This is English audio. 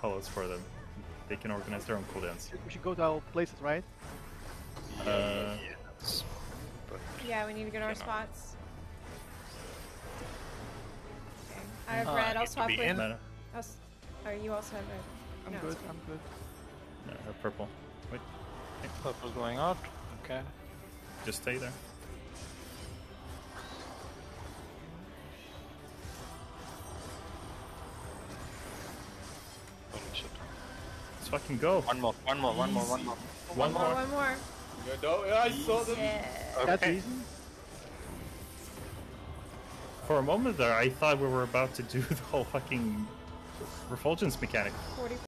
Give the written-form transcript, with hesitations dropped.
callouts for them. They can organize their own cooldowns. We should go to our places, right? Yes. But Yeah, we need to go to our cannot. spots. Okay. I have red. I'll swap with. No, Oh, you also have red. I'm No, good. it's okay. I'm good. no, purple. Wait, Purple's going out. Okay. just stay there. Holy shit. Let's fucking go. One more. One more. Yeah, no, yeah, I saw them. Yeah. That's Okay. easy. For a moment there, I thought we were about to do the whole fucking refulgence mechanic. 40.